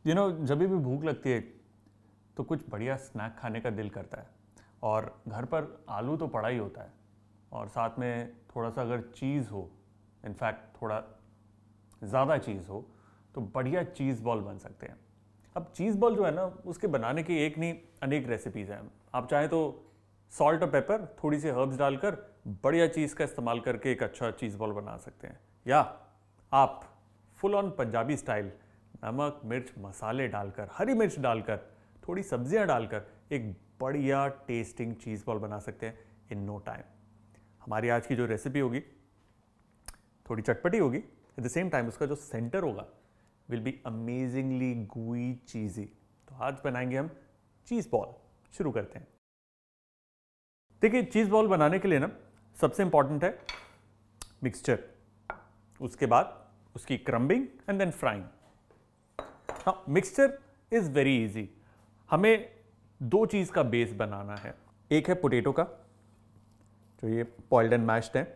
जब भी भूख लगती है तो कुछ बढ़िया स्नैक खाने का दिल करता है, और घर पर आलू तो पड़ा ही होता है, और साथ में थोड़ा सा अगर चीज़ हो, इनफैक्ट थोड़ा ज़्यादा चीज़ हो, तो बढ़िया चीज़ बॉल बन सकते हैं। अब चीज़ बॉल जो है ना, उसके बनाने की एक नहीं अनेक रेसिपीज़ हैं। आप चाहें तो सॉल्ट और पेपर, थोड़ी सी हर्ब्स डालकर बढ़िया चीज़ का इस्तेमाल करके एक अच्छा चीज़ बॉल बना सकते हैं, या आप फुल ऑन पंजाबी स्टाइल नमक मिर्च मसाले डालकर, हरी मिर्च डालकर, थोड़ी सब्जियां डालकर एक बढ़िया टेस्टिंग चीज़ बॉल बना सकते हैं इन नो टाइम। हमारी आज की जो रेसिपी होगी थोड़ी चटपटी होगी, एट द सेम टाइम उसका जो सेंटर होगा will be amazingly gooey cheesy. तो आज बनाएंगे हम चीज़ बॉल। शुरू करते हैं। देखिए, चीज़ बॉल बनाने के लिए ना सबसे इंपॉर्टेंट है मिक्सचर, उसके बाद उसकी क्रम्बिंग एंड देन फ्राइंग। हाँ, मिक्सचर इज़ वेरी इजी। हमें दो चीज़ का बेस बनाना है। एक है पोटैटो का, जो ये बॉइल्ड एंड मैश्ड है,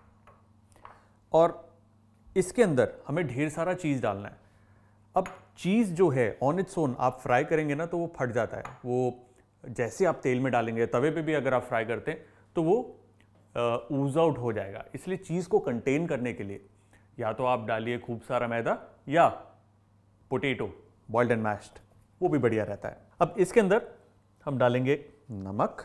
और इसके अंदर हमें ढेर सारा चीज़ डालना है। अब चीज़ जो है ऑन इट्स ओन आप फ्राई करेंगे ना तो वो फट जाता है। वो जैसे आप तेल में डालेंगे, तवे पे भी अगर आप फ्राई करते हैं तो वो ऊज आउट हो जाएगा। इसलिए चीज़ को कंटेन करने के लिए या तो आप डालिए खूब सारा मैदा, या पोटैटो बॉइल्ड एंड मैश्ड, वो भी बढ़िया रहता है। अब इसके अंदर हम डालेंगे नमक,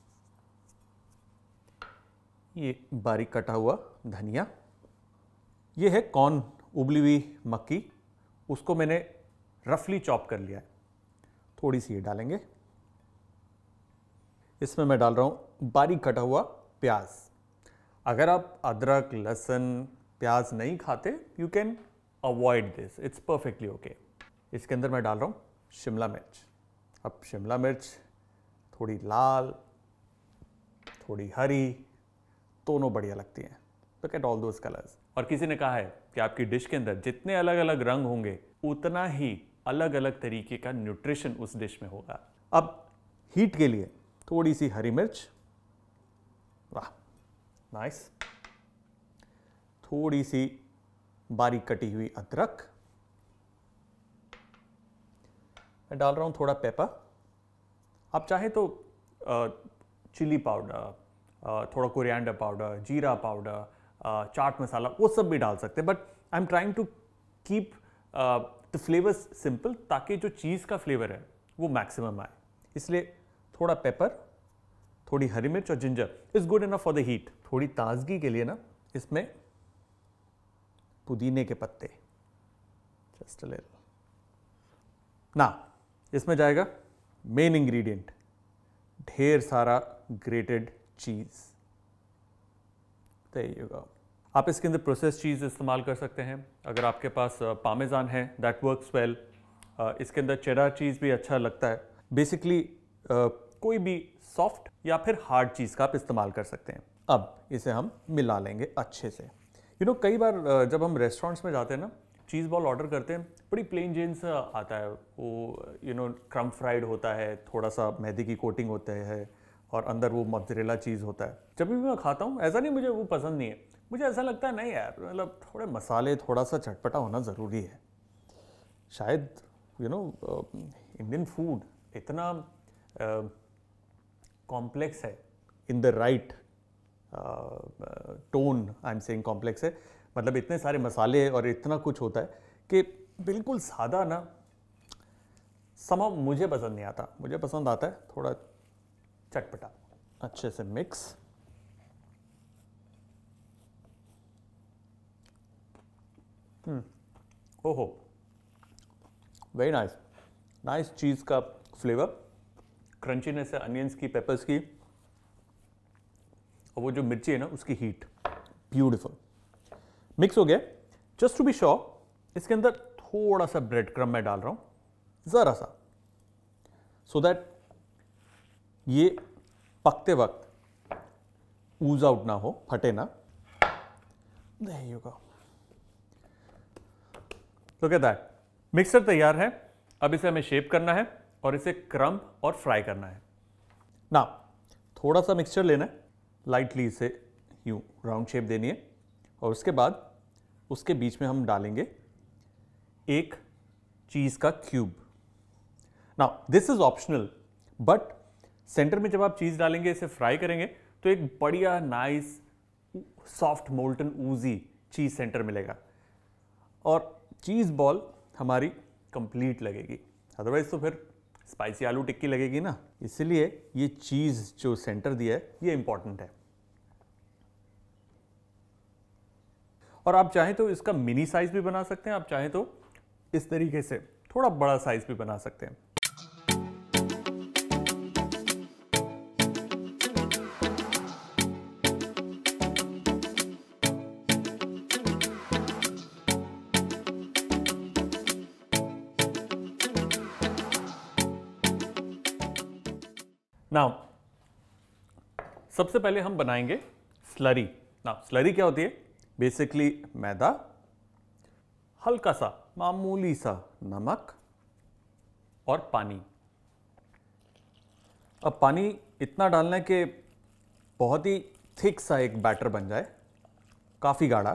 ये बारीक कटा हुआ धनिया, ये है कॉर्न, उबली हुई मक्की, उसको मैंने रफली चॉप कर लिया है, थोड़ी सी ये डालेंगे। इसमें मैं डाल रहा हूं बारीक कटा हुआ प्याज। अगर आप अदरक लहसुन प्याज नहीं खाते, you can avoid this, it's perfectly okay. इसके अंदर मैं डाल रहा हूं शिमला मिर्च। अब शिमला मिर्च थोड़ी लाल, थोड़ी हरी, दोनों बढ़िया लगती हैं। Look at all those colours. और किसी ने कहा है कि आपकी डिश के अंदर जितने अलग अलग रंग होंगे, उतना ही अलग अलग तरीके का न्यूट्रिशन उस डिश में होगा। अब हीट के लिए थोड़ी सी हरी मिर्च, वाह नाइस, थोड़ी सी बारीक कटी हुई अदरक, मैं डाल रहा हूं थोड़ा पेपर। आप चाहे तो चिली पाउडर, थोड़ा कोरिएंडर पाउडर, जीरा पाउडर, चाट मसाला, वो सब भी डाल सकते हैं, but I am trying to keep the flavours simple, ताकि जो चीज़ का फ्लेवर है वो मैक्सिमम आए। इसलिए थोड़ा पेपर, थोड़ी हरी मिर्च और ginger is good enough for the heat. थोड़ी ताजगी के लिए ना इसमें पुदीने के पत्ते, जस्ट अ लिटिल। ना इसमें जाएगा मेन इंग्रेडिएंट, ढेर सारा grated cheese. There you go. आप इसके अंदर प्रोसेस चीज़ इस्तेमाल कर सकते हैं। अगर आपके पास पामेजान है, दैट वर्क्स वेल। इसके अंदर चेडर चीज़ भी अच्छा लगता है। बेसिकली कोई भी सॉफ्ट या फिर हार्ड चीज़ का आप इस्तेमाल कर सकते हैं। अब इसे हम मिला लेंगे अच्छे से। कई बार जब हम रेस्टोरेंट्स में जाते हैं ना, चीज़ बॉल ऑर्डर करते हैं, बड़ी प्लेन जेन सा आता है वो, क्रम फ्राइड होता है, थोड़ा सा मैदे की कोटिंग होता है, और अंदर वो मोज़रेला चीज़ होता है। जब भी मैं खाता हूँ, ऐसा नहीं मुझे वो पसंद नहीं है, मुझे ऐसा लगता है नहीं यार, मतलब थोड़े मसाले, थोड़ा सा चटपटा होना ज़रूरी है। शायद इंडियन फूड इतना कॉम्प्लेक्स है, in the right tone I am saying complex है, मतलब इतने सारे मसाले और इतना कुछ होता है कि बिल्कुल सादा ना समा मुझे पसंद नहीं आता। मुझे पसंद आता है थोड़ा चटपटा। अच्छे से मिक्स। ओहो, वेरी नाइस, नाइस चीज़ का फ्लेवर, क्रंचीनेस है अनियंस की, पेपर्स की, और वो जो मिर्ची है ना उसकी हीट, ब्यूटीफुल। मिक्स हो गया। जस्ट टू बी श्योर इसके अंदर थोड़ा सा ब्रेड क्रम्ब मैं डाल रहा हूं, जरा सा, सो दैट ये पकते वक्त ऊज आउट ना हो, फटे ना। There you go. Look at that. Mixer तैयार है। अब इसे हमें शेप करना है और इसे क्रम्ब और फ्राई करना है ना। थोड़ा सा मिक्सचर लेना है, लाइटली इसे यूं राउंड शेप देनी है, और उसके बाद उसके बीच में हम डालेंगे एक चीज का cube. Now this is optional, but centre में जब आप चीज डालेंगे, इसे फ्राई करेंगे, तो एक बढ़िया नाइस सॉफ्ट मोल्टन ऊजी चीज सेंटर मिलेगा और चीज बॉल हमारी कंप्लीट लगेगी। अदरवाइज तो फिर स्पाइसी आलू टिक्की लगेगी ना। इसलिए ये चीज जो सेंटर दिया है ये इंपॉर्टेंट है। और आप चाहें तो इसका मिनी साइज भी बना सकते हैं, आप चाहें तो इस तरीके से थोड़ा बड़ा साइज भी बना सकते हैं। नाउ सबसे पहले हम बनाएंगे स्लरी। नाउ स्लरी क्या होती है? बेसिकली मैदा, हल्का सा मामूली सा नमक और पानी। अब पानी इतना डालना है कि बहुत ही थिक सा एक बैटर बन जाए, काफी गाढ़ा।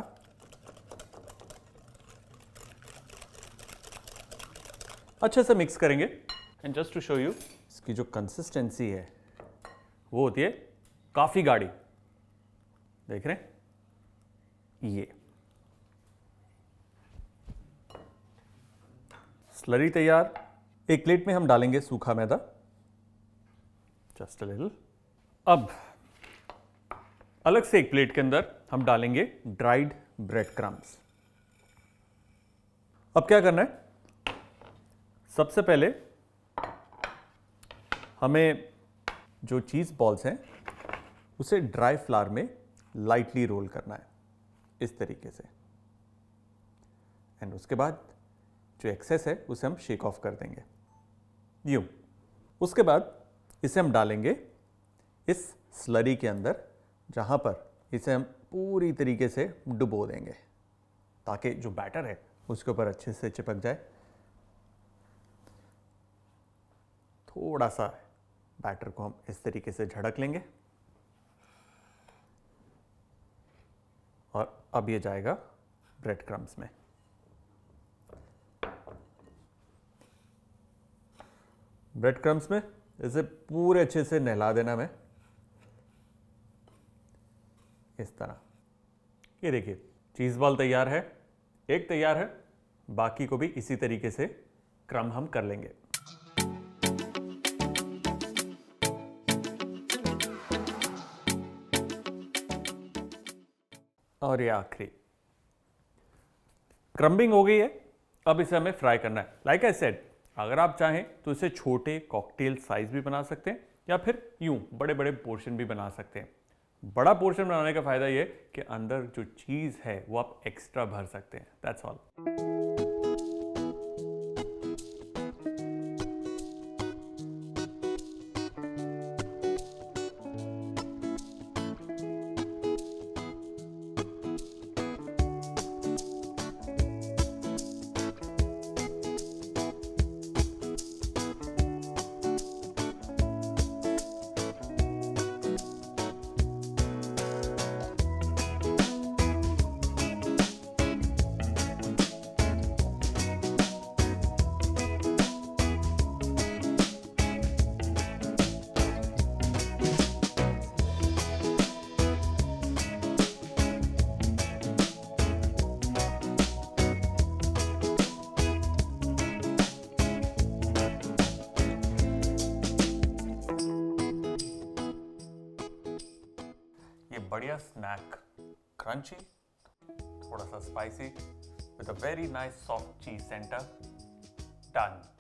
अच्छे से मिक्स करेंगे and just to show you, इसकी जो कंसिस्टेंसी है वो होती है काफी गाढ़ी। देख रहे हैं? ये स्लरी तैयार। एक प्लेट में हम डालेंगे सूखा मैदा, जस्ट अ लिटिल। अब अलग से एक प्लेट के अंदर हम डालेंगे ड्राइड ब्रेड क्रम्स। अब क्या करना है? सबसे पहले हमें जो चीज बॉल्स हैं उसे ड्राई फ्लावर में लाइटली रोल करना है, इस तरीके से। एंड उसके बाद जो एक्सेस है उसे हम शेक ऑफ कर देंगे, यूं। उसके बाद इसे हम डालेंगे इस स्लरी के अंदर, जहां पर इसे हम पूरी तरीके से डुबो देंगे ताकि जो बैटर है उसके ऊपर अच्छे से चिपक जाए। थोड़ा सा बैटर को हम इस तरीके से झड़क लेंगे और अब ये जाएगा ब्रेड क्रम्स में। ब्रेड क्रम्स में इसे पूरे अच्छे से नहला देना हमें, इस तरह। ये देखिए चीज बॉल तैयार है, एक तैयार है, बाकी को भी इसी तरीके से क्रम हम कर लेंगे। और ये आखिरी क्रम्बिंग हो गई है। अब इसे हमें फ्राई करना है। लाइक आई सेड, अगर आप चाहें तो इसे छोटे कॉकटेल साइज भी बना सकते हैं या फिर यूं बड़े बड़े पोर्शन भी बना सकते हैं। बड़ा पोर्शन बनाने का फायदा ये कि अंदर जो चीज है वो आप एक्स्ट्रा भर सकते हैं। That's all. बढ़िया स्नैक, क्रंची, थोड़ा सा spicy, with a very nice soft cheese centre, done.